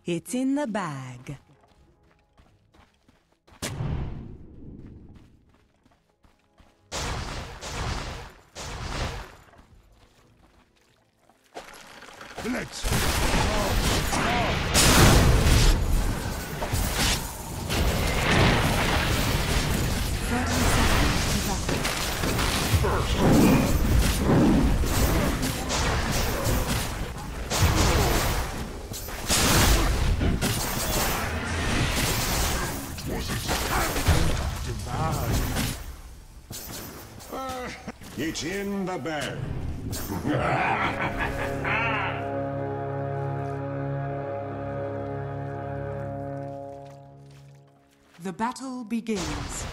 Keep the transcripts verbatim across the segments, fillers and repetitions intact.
It's in the bag. Let's It's in the bag. The battle begins.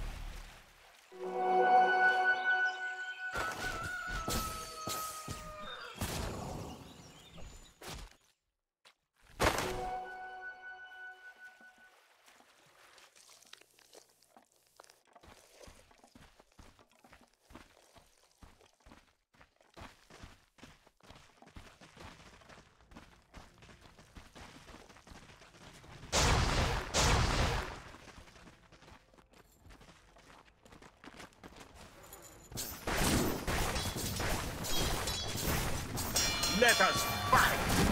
let us fight.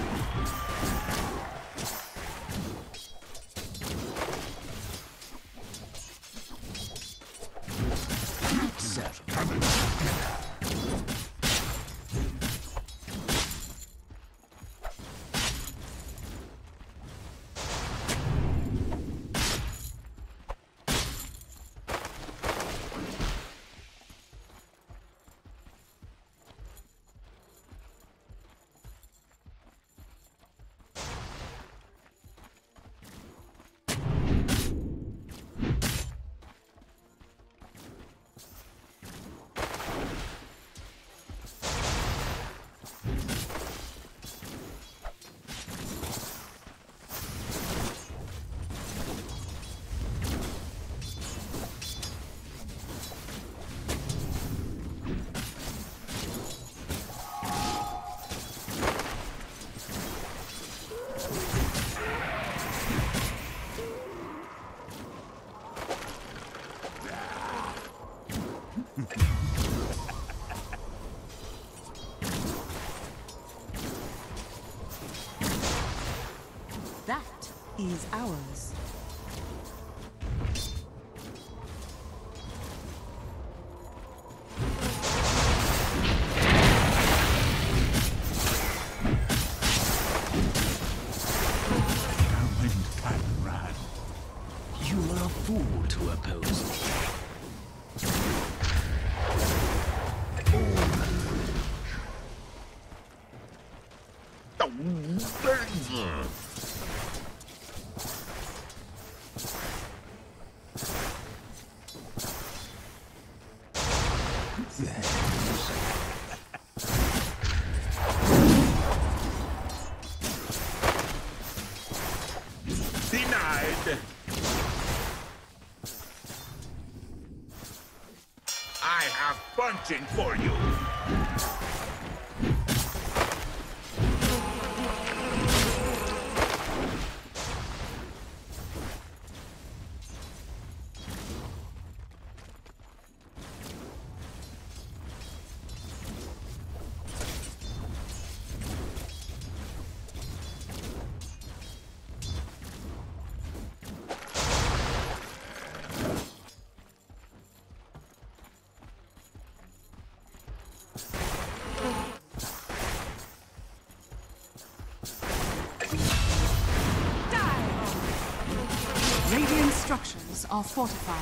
That is ours. You are a fool to oppose me. Denied. I have punching for you. Radiant structures are fortified.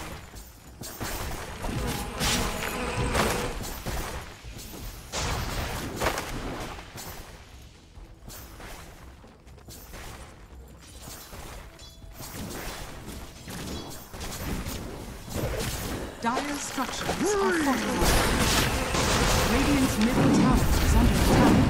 Dire structures are fortified. Radiant's middle tower is under attack.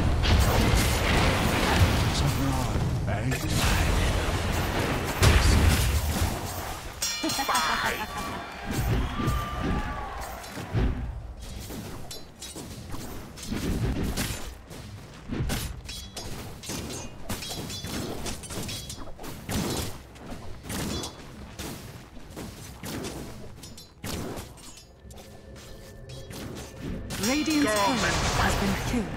Come courier and has fight! been killed.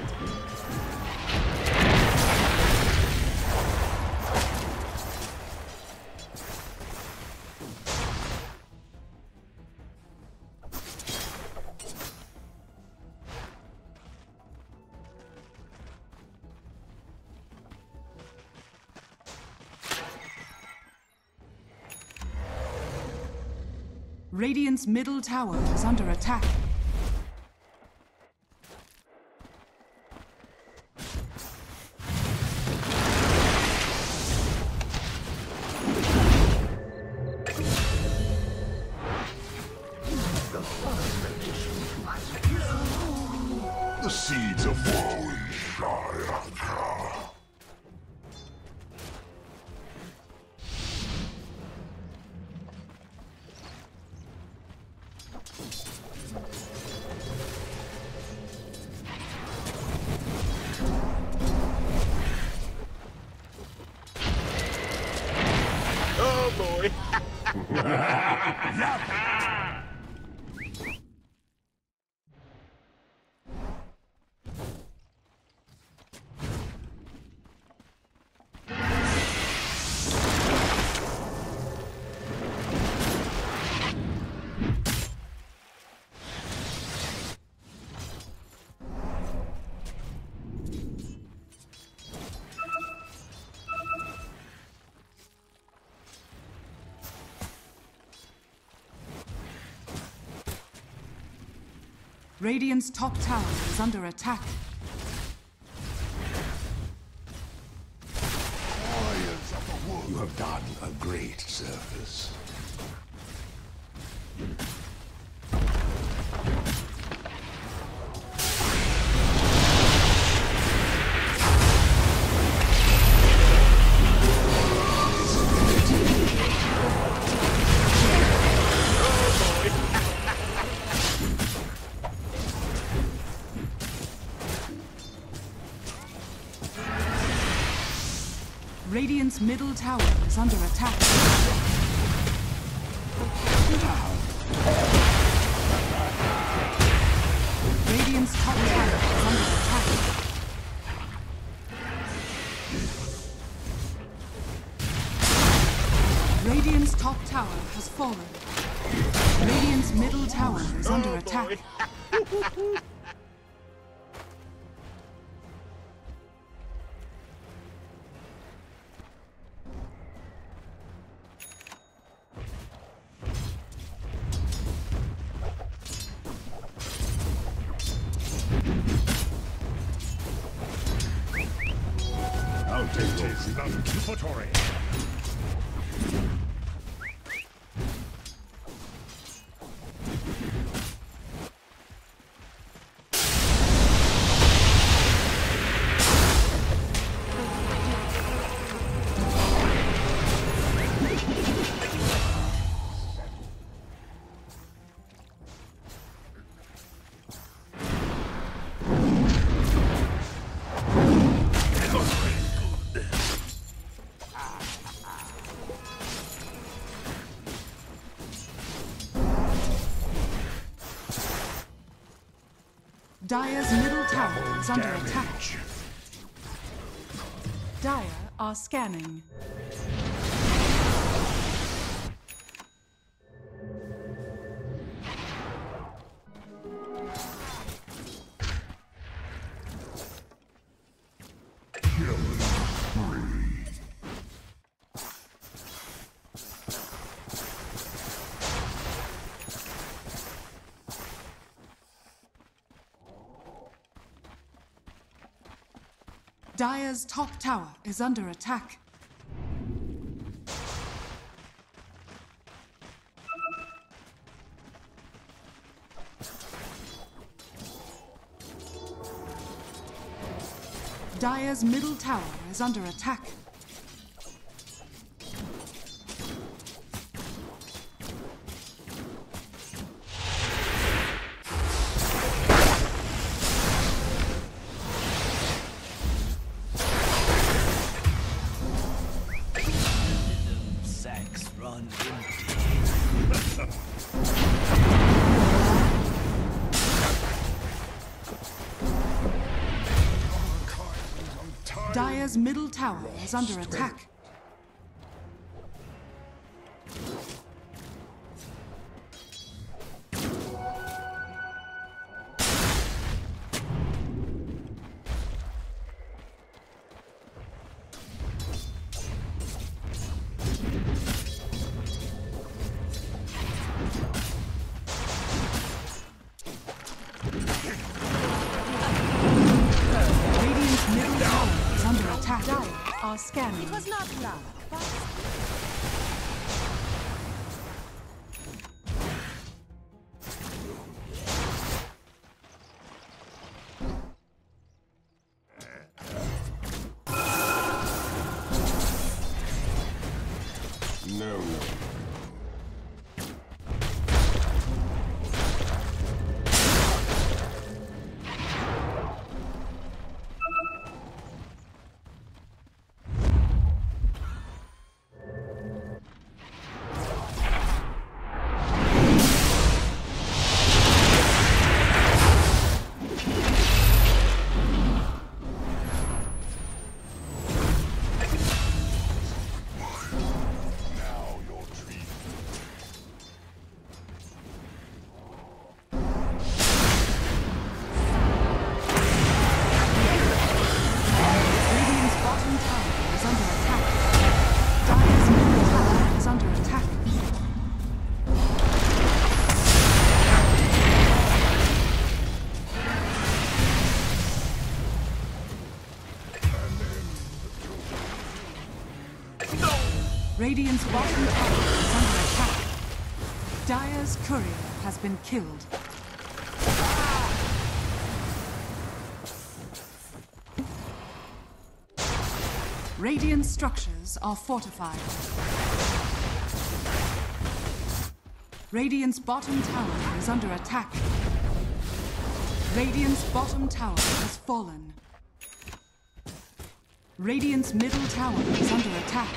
Radiant's middle tower is under attack. The seeds of woe in Shire. Oh boy! Radiant's top tower is under attack. Warriors of the wood. You have done a great service. Radiant's middle tower is under attack. Radiant's top tower is under attack. Radiant's top tower has fallen. Radiant's middle tower is under Oh attack. boy! It is non-cupatory. Dire's middle tower is under attack. Dire are scanning. Dire's top tower is under attack. Dire's middle tower is under attack. Sacks run empty. Dire's middle tower is under attack. Are scanning. It was not loud, but... No. Radiant's bottom tower is under attack. Dire's courier has been killed. Radiant structures are fortified. Radiant's bottom tower is under attack. Radiant's bottom tower has fallen. Radiant's middle tower is under attack.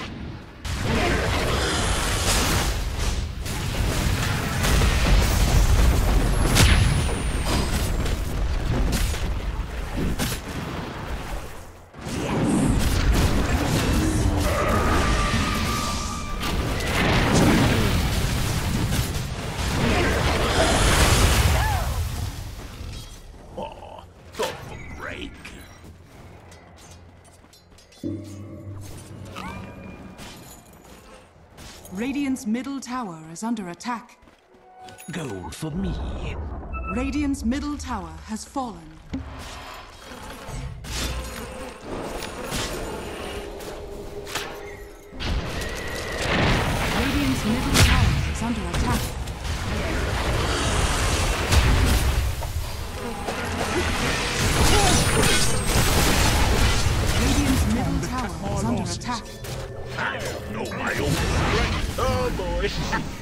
Radiant's middle tower is under attack. Gold for me. Radiant's middle tower has fallen. Radiant's middle tower is under attack. Radiant's middle tower is under attack. I know my own strength. Oh boy.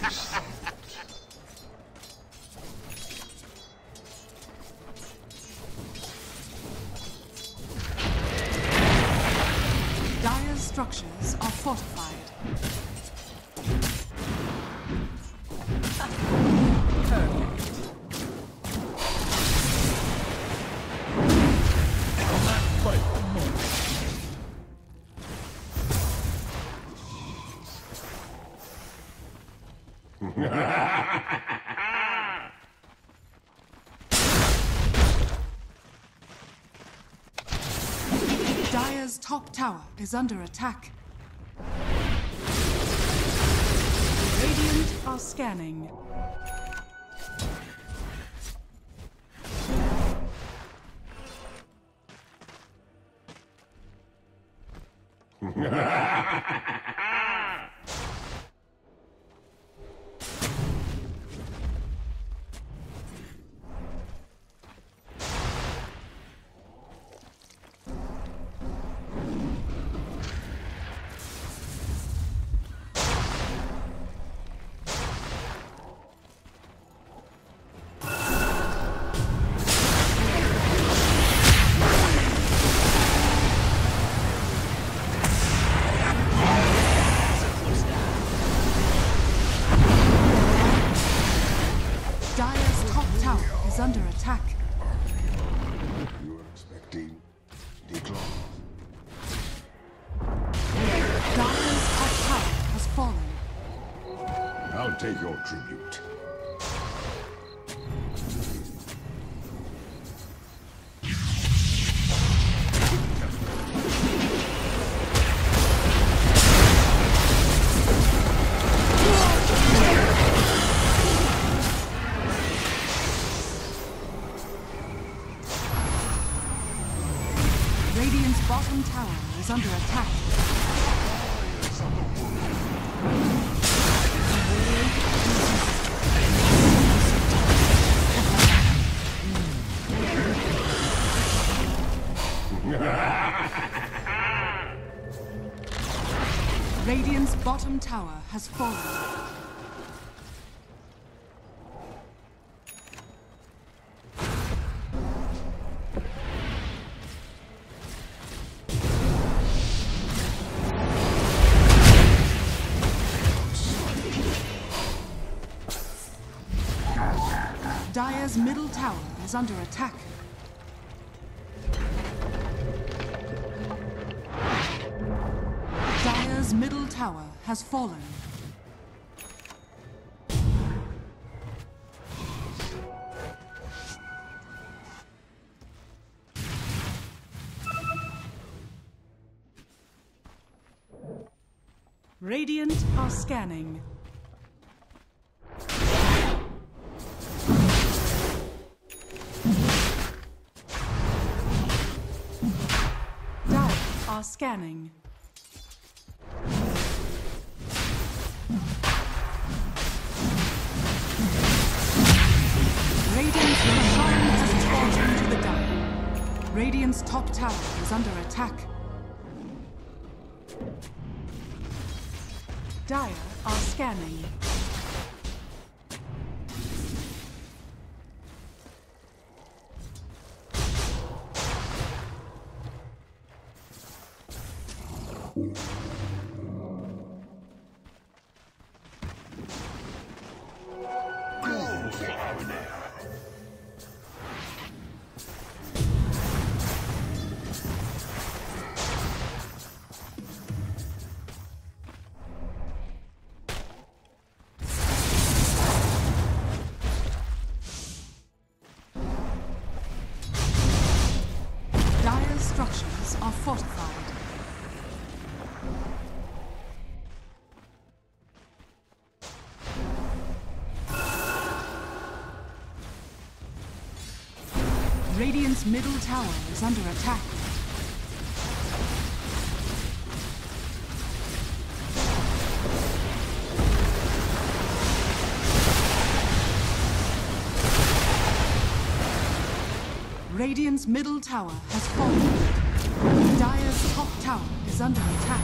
Dire's structures are fortified. Dire's top tower is under attack. Radiant are scanning. take your tribute. Radiant's bottom tower is under attack. Radiant's bottom tower has fallen. Dire's middle tower is under attack. Dire's middle tower has fallen. Radiant are scanning. Dire are scanning. Radiant's Roshan has fallen to the Dire. Radiant's top tower is under attack. Dire are scanning. Dire's structures are fortified. Radiant's middle tower is under attack. Radiant's middle tower has fallen. Dire's top tower is under attack.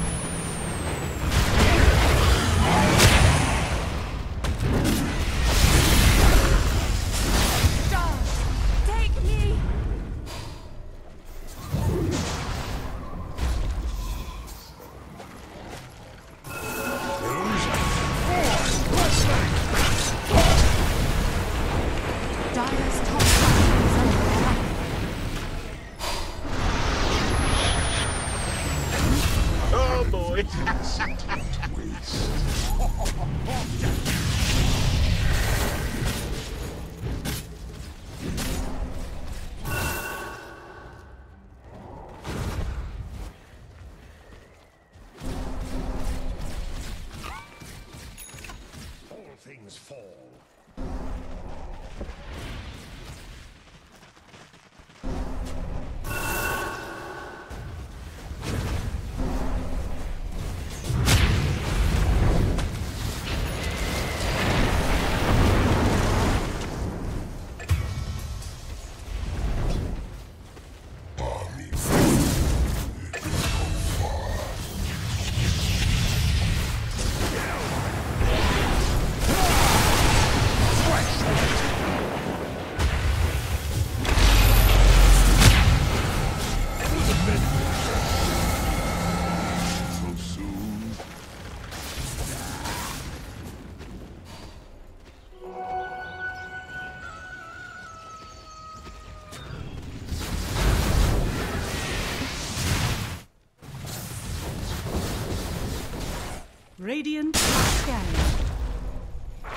Take me! Dire's top tower is under attack. Oh boy. All things fall. Radiant are scanning.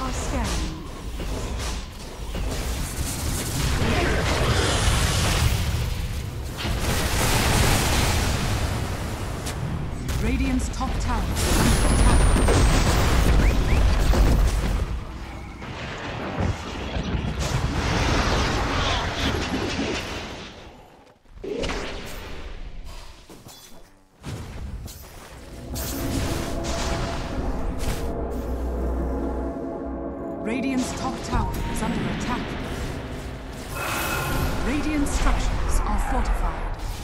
are scanning. Radiant's top tower is under attack. Radiant's top tower is under attack. Radiant structures are fortified.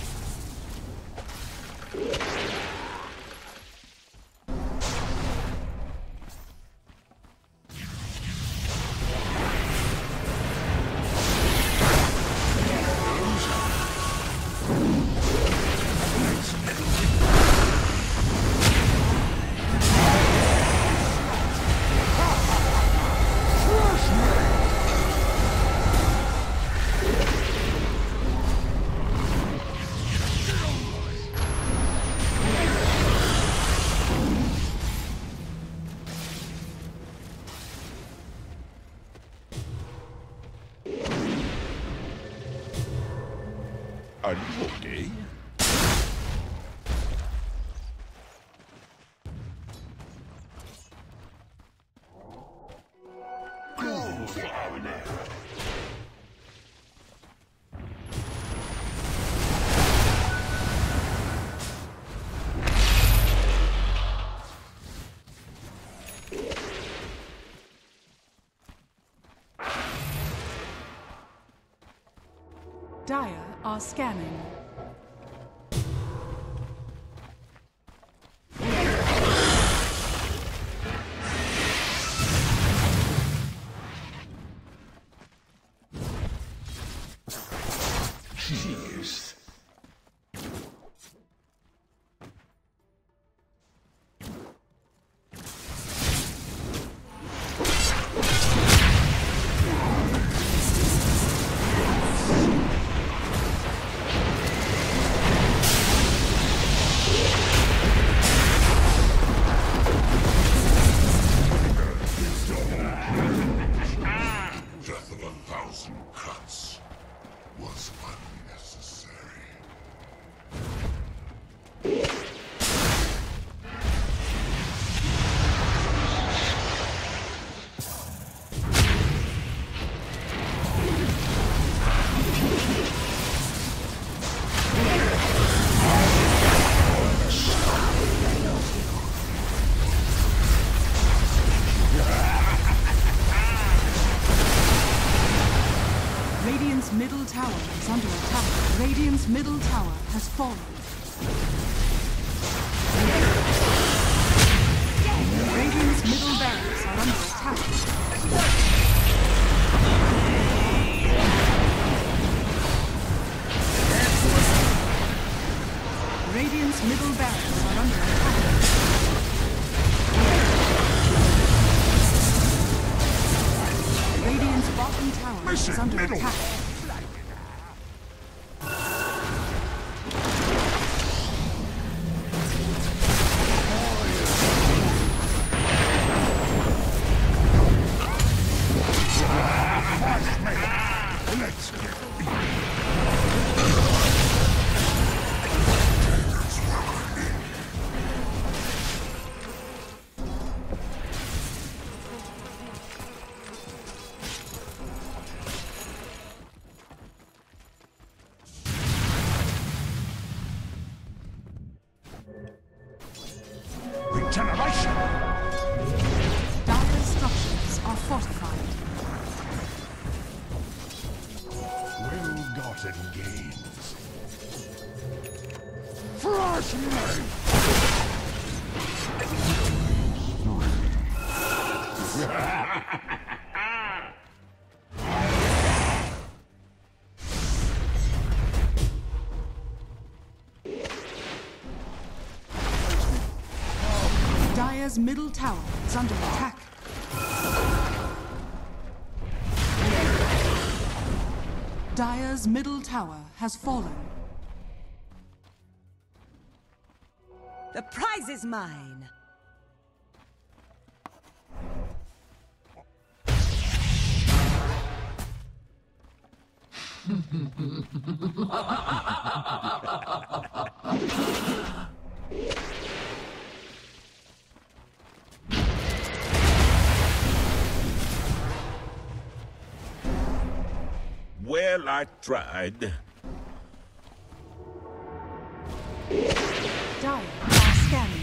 Are you okay? Go, Fowler! Dire are scanning. Jeez. Death of a thousand cuts was unnecessary. Radiant's middle tower is under attack. Radiant's middle tower has fallen. Radiant's middle barracks are under attack. Radiant's middle barracks are under attack. Radiant's bottom tower is Listen, under middle. attack. Let's get regeneration. Dire structures are fortified. Well-gotten gains. Flash me! Dire's middle tower is under attack. Dire's middle tower has fallen. The prize is mine. Well, I tried. Dire are scanning.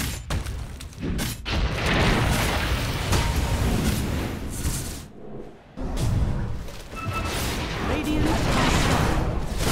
Radiant are scanning.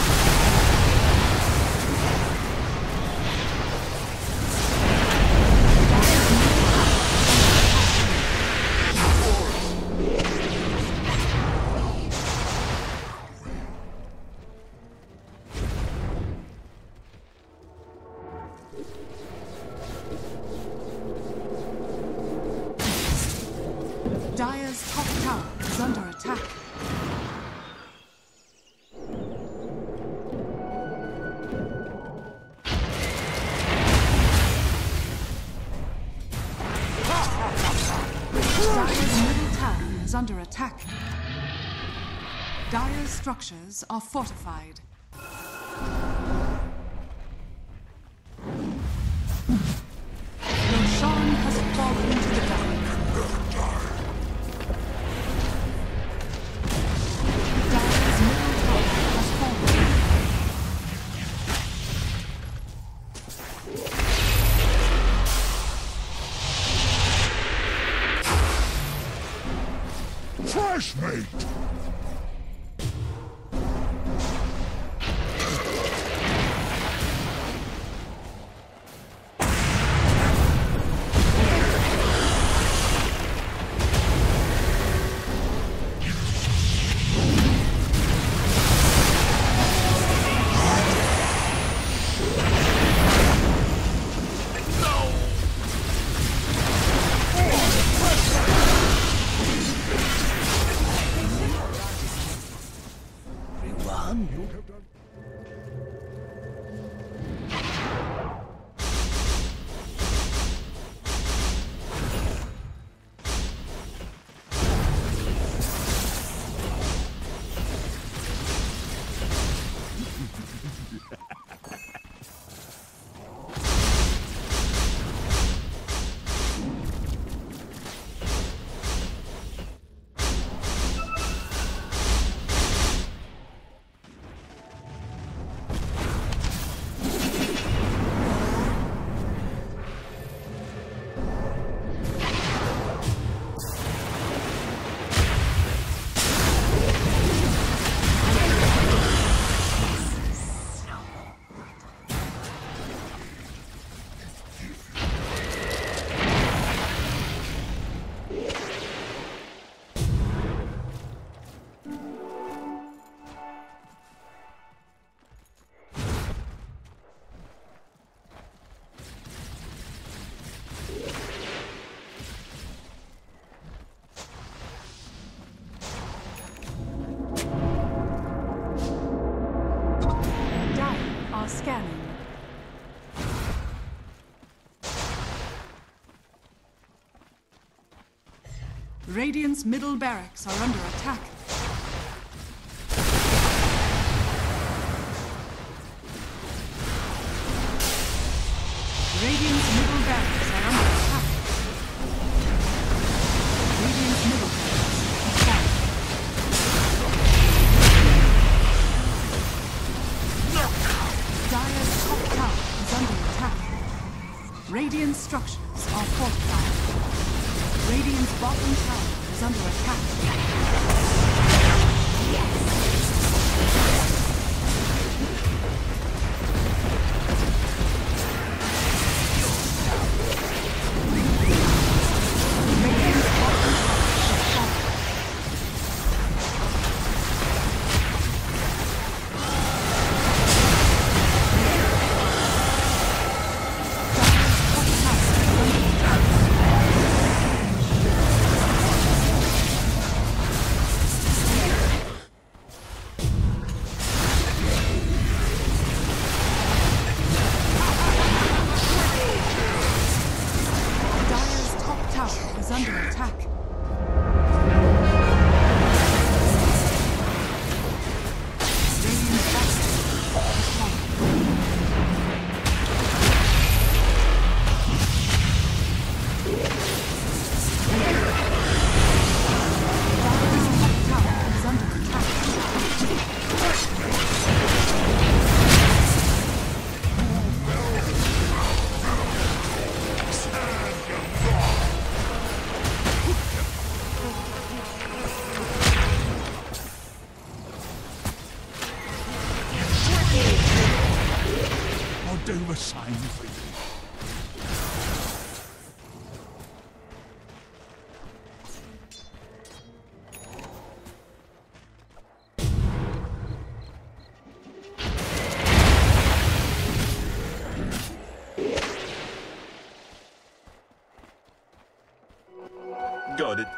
Dire's top tower is under attack. Dire's middle tower is under attack. Dire's structures are fortified. Roshan has fallen to the dark. Dire's middle tower has fallen. Fresh mate! Scanning. Radiant's middle barracks are under attack. Radiant's middle barracks are under attack. Radiant's middle barracks are falling. Dire's top tower is under attack. Radiant structures are fortified. Radiant's bottom tower is under attack. Radiant's bottom tower is falling. Dire's top tower is under attack. sign for you. Got it.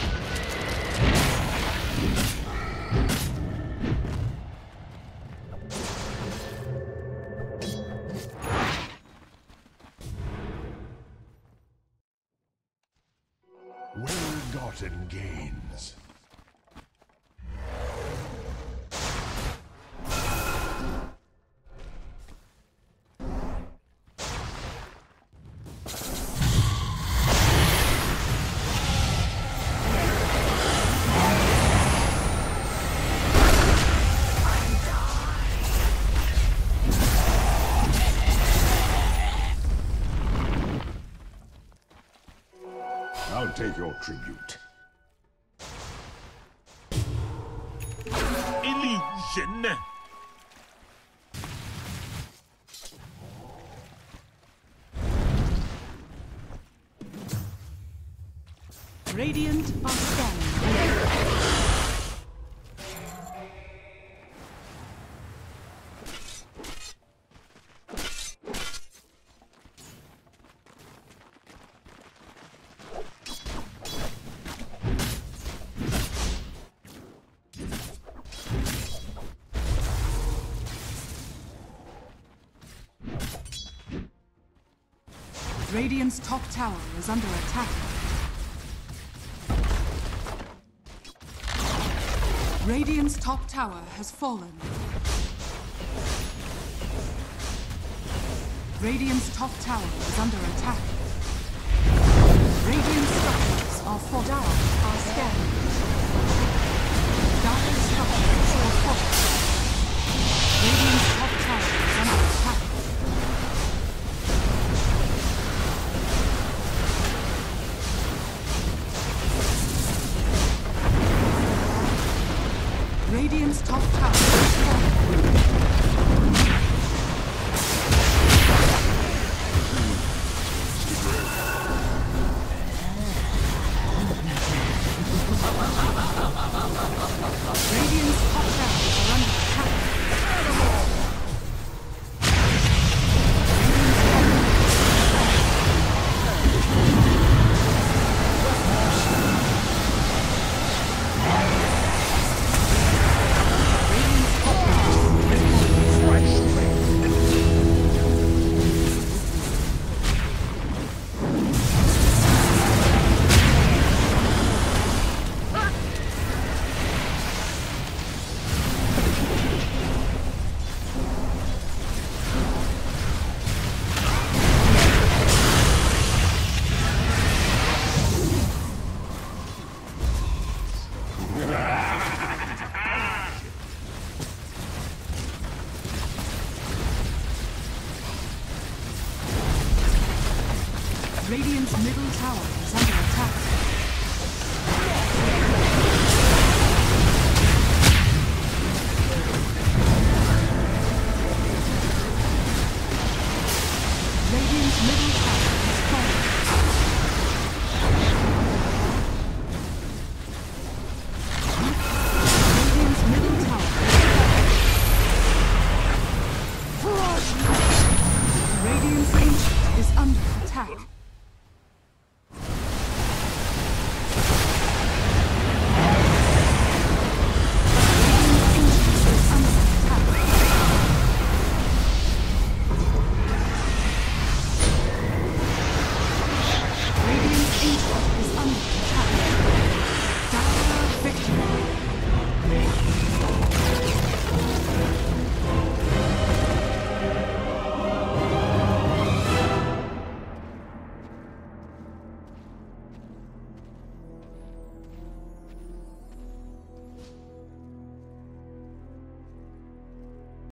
Well-gotten gains. I'll take your tribute. Illusion! Radiant are scanning. Radiant's top tower is under attack. Radiant's top tower has fallen. Radiant's top tower is under attack. Radiant structures are fortified. Are scanned. Dire structures are fortified. Radiant's top tower is under attack. Radiant's top tower is falling. Radiant's top towers are under attack. Radiant's middle tower